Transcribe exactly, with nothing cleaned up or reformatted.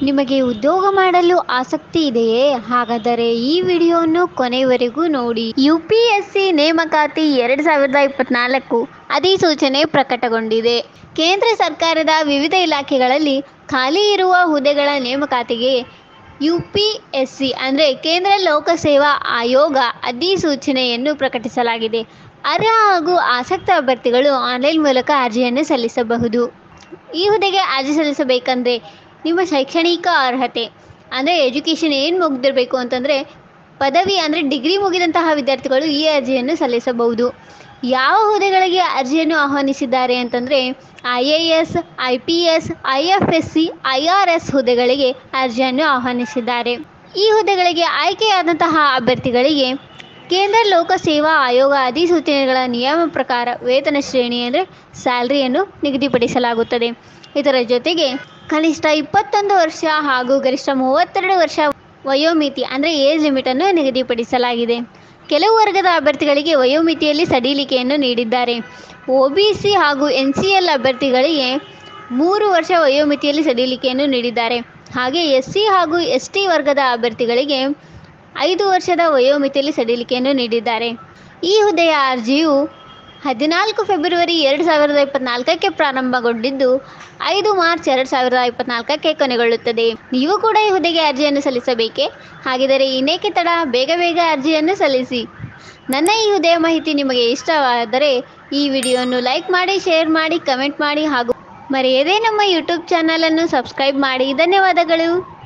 ನಿಮಗೆ ಉದ್ಯೋಗ ಮಾಡಲು ಆಸಕ್ತಿ ಇದೆಯೇ? ಹಾಗಾದರೆ ಈ ವಿಡಿಯೋವನ್ನು ಕೊನೆಯವರೆಗೂ ನೋಡಿ. ಯು ಪಿ ಎಸ್ ಸಿ ನೇಮಕಾತಿ ಎರಡು ಸಾವಿರದ ಇಪ್ಪತ್ನಾಲ್ಕು ಅಧಿಸೂಚನೆ ಪ್ರಕಟಗೊಂಡಿದೆ. ಕೇಂದ್ರ ಸರ್ಕಾರದ ವಿವಿಧ ಇಲಾಖೆಗಳಲ್ಲಿ ಖಾಲಿ ಇರುವ ಹುದ್ದೆಗಳ ನೇಮಕಾತಿಗೆ ಯು ಪಿ ಎಸ್ ಸಿ ಅಂದರೆ ಕೇಂದ್ರ ಲೋಕಸೇವಾ ಆಯೋಗ ಅಧಿಸೂಚನೆಯನ್ನು ಪ್ರಕಟಿಸಲಾಗಿದೆ. ಅರ್ಹ ಹಾಗೂ ಆಸಕ್ತ ಅಭ್ಯರ್ಥಿಗಳು ಆನ್ಲೈನ್ ಮೂಲಕ ಅರ್ಜಿಯನ್ನು ಸಲ್ಲಿಸಬಹುದು. ಈ ಹುದ್ದೆಗೆ ಅರ್ಜಿ ಸಲ್ಲಿಸಬೇಕಂದ್ರೆ ನಿಮ್ಮ ಶೈಕ್ಷಣಿಕ ಅರ್ಹತೆ ಅಂದರೆ ಎಜುಕೇಷನ್ ಏನು ಮುಗಿದಿರಬೇಕು ಅಂತಂದರೆ ಪದವಿ ಅಂದರೆ ಡಿಗ್ರಿ ಮುಗಿದಂತಹ ವಿದ್ಯಾರ್ಥಿಗಳು ಈ ಅರ್ಜಿಯನ್ನು ಸಲ್ಲಿಸಬಹುದು. ಯಾವ ಹುದ್ದೆಗಳಿಗೆ ಅರ್ಜಿಯನ್ನು ಆಹ್ವಾನಿಸಿದ್ದಾರೆ ಅಂತಂದರೆ I A S, I P S, I F S C, I R S ಹುದ್ದೆಗಳಿಗೆ ಅರ್ಜಿಯನ್ನು ಆಹ್ವಾನಿಸಿದ್ದಾರೆ. ಈ ಹುದ್ದೆಗಳಿಗೆ ಆಯ್ಕೆಯಾದಂತಹ ಅಭ್ಯರ್ಥಿಗಳಿಗೆ ಕೇಂದ್ರ ಲೋಕಸೇವಾ ಆಯೋಗ ಅಧಿಸೂಚನೆಗಳ ನಿಯಮ ಪ್ರಕಾರ ವೇತನ ಶ್ರೇಣಿ ಅಂದರೆ ಸ್ಯಾಲ್ರಿಯನ್ನು ನಿಗದಿಪಡಿಸಲಾಗುತ್ತದೆ. ಇದರ ಜೊತೆಗೆ ಕನಿಷ್ಠ ಇಪ್ಪತ್ತೊಂದು ವರ್ಷ ಹಾಗೂ ಗರಿಷ್ಠ ಮೂವತ್ತೆರಡು ವರ್ಷ ವಯೋಮಿತಿ ಅಂದರೆ ಏಜ್ ಲಿಮಿಟನ್ನು ನಿಗದಿಪಡಿಸಲಾಗಿದೆ. ಕೆಲವು ವರ್ಗದ ಅಭ್ಯರ್ಥಿಗಳಿಗೆ ವಯೋಮಿತಿಯಲ್ಲಿ ಸಡಿಲಿಕೆಯನ್ನು ನೀಡಿದ್ದಾರೆ. ಒ ಬಿ ಸಿ ಹಾಗೂ ಎನ್ ಸಿ ಎಲ್ ಅಭ್ಯರ್ಥಿಗಳಿಗೆ ಮೂರು ವರ್ಷ ವಯೋಮಿತಿಯಲ್ಲಿ ಸಡಿಲಿಕೆಯನ್ನು ನೀಡಿದ್ದಾರೆ. ಹಾಗೆ ಎಸ್ ಸಿ ಹಾಗೂ ಎಸ್ ಟಿ ವರ್ಗದ ಅಭ್ಯರ್ಥಿಗಳಿಗೆ ಐದು ವರ್ಷದ ವಯೋಮಿತಿಯಲ್ಲಿ ಸಡಿಲಿಕೆಯನ್ನು ನೀಡಿದ್ದಾರೆ. ಈ ಹುದ್ದೆಯ ಅರ್ಜಿಯು ಹದಿನಾಲ್ಕು ಫೆಬ್ರವರಿ ಎರಡು ಸಾವಿರದ ಇಪ್ಪತ್ನಾಲ್ಕಕ್ಕೆ ಪ್ರಾರಂಭಗೊಂಡಿದ್ದು ಐದು ಮಾರ್ಚ್ ಎರಡು ಸಾವಿರದ ಇಪ್ಪತ್ನಾಲ್ಕಕ್ಕೆ ಕೊನೆಗೊಳ್ಳುತ್ತದೆ. ನೀವು ಕೂಡ ಈ ಹುದ್ದೆಗೆ ಅರ್ಜಿಯನ್ನು ಸಲ್ಲಿಸಬೇಕೇ? ಹಾಗಿದ್ದರೆ ಇನ್ನೇಕೆ ತಡ, ಬೇಗ ಬೇಗ ಅರ್ಜಿಯನ್ನು ಸಲ್ಲಿಸಿ. ನನ್ನ ಈ ಹುದ್ದೆಯ ಮಾಹಿತಿ ನಿಮಗೆ ಇಷ್ಟವಾದರೆ ಈ ವಿಡಿಯೋವನ್ನು ಲೈಕ್ ಮಾಡಿ, ಶೇರ್ ಮಾಡಿ, ಕಮೆಂಟ್ ಮಾಡಿ ಹಾಗೂ ಮರೆಯದೇ ನಮ್ಮ ಯೂಟ್ಯೂಬ್ ಚಾನಲನ್ನು ಸಬ್ಸ್ಕ್ರೈಬ್ ಮಾಡಿ. ಧನ್ಯವಾದಗಳು.